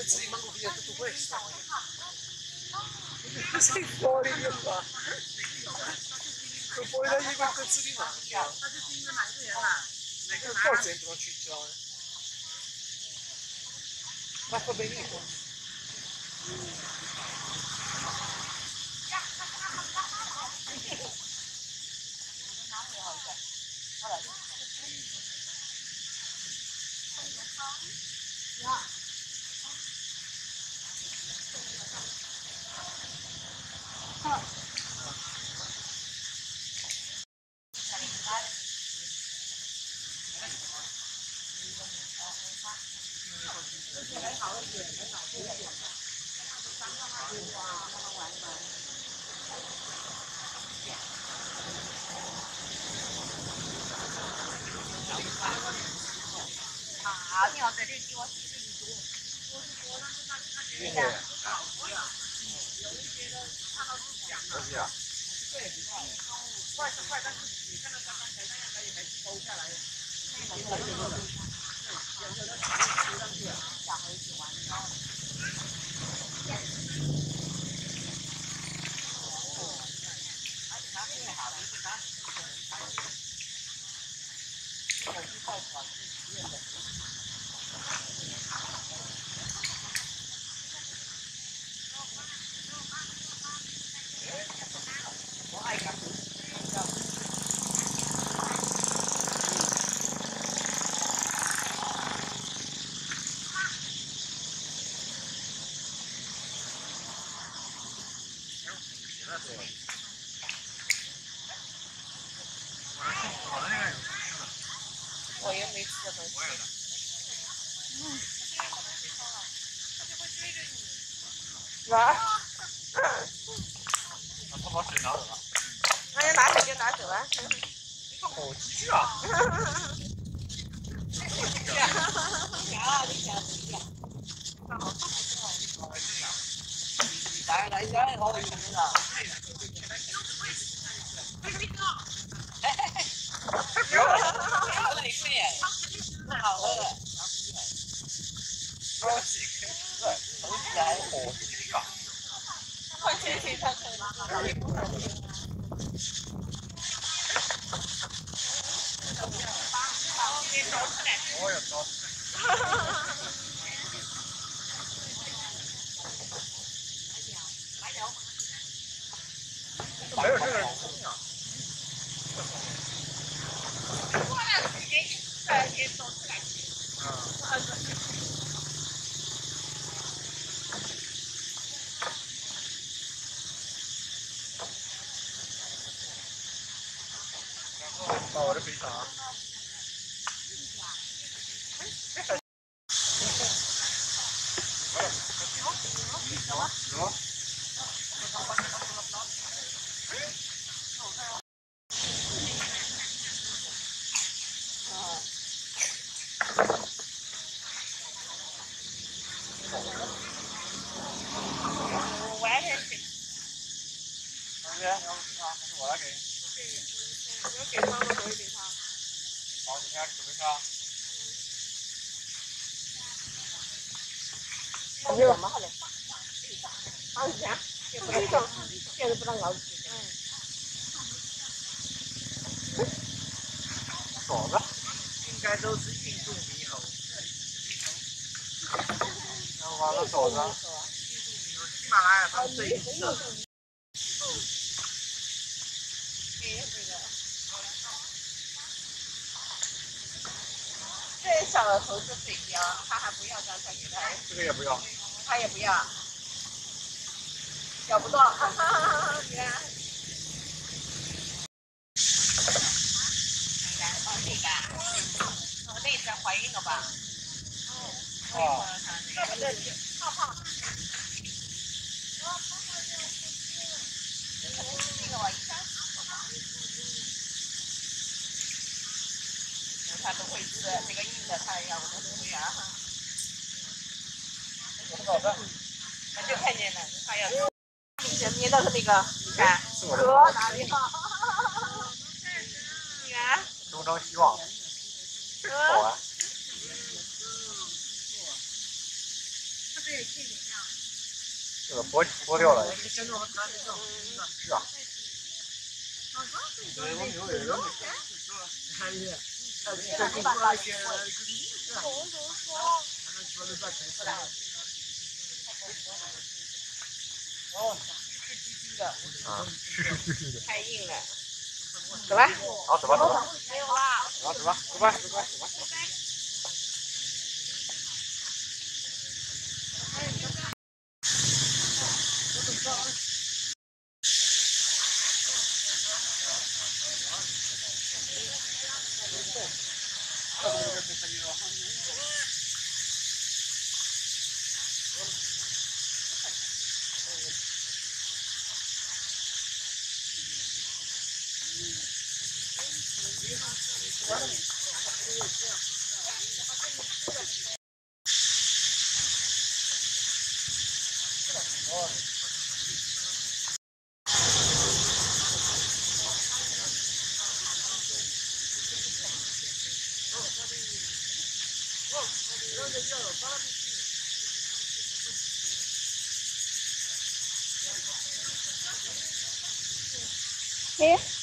pezzo di mango via tutto questo. Sei fuori di qua. Non puoi dargli quel pezzo di mango. Per forza entra un ciccione. Ma fa benissimo. 啊，你要在这给我洗洗煮。快是快，但是你看到它刚才那样，它也还是勾下来。下回煮完之后。而且它最好的是它。我爱看。我也没吃过东西。是吧？ 他把水拿走了。 那就拿走就拿走啊。 好机智啊！ 来家里好有名的。不要那一块，好喝的。 高级开始了，好起来，好机智啊！ 快去看看吧。 我也高。还有这个人工啊！把我的肥肠。我来给。 你要给汤吗？我也给汤。 好，你看准备上。 还有吗？好几天，现在不能熬。 嫂子，应该都是印度猕猴。完了，嫂子。印度猕猴，喜马拉雅上最绿色。 这小的头是水貂，他还不要，刚才给他。 这个也不要。 他也不要。找不到，哈哈哈哈！你看。哦，这个，哦，那是怀孕了吧？哦。那不是胖胖。这个我一下。他都会吃，这个硬的他要我们不要。 好的。 我就看见了，他要。前面的是那个，你看，哥哪里好？你看。 东张西望。好玩。 这个剥掉了。是啊。啊，是。 太硬了，走吧。 好，走吧，走吧。 没有啦。 走吧，走吧，走吧，走吧，走吧。 哎。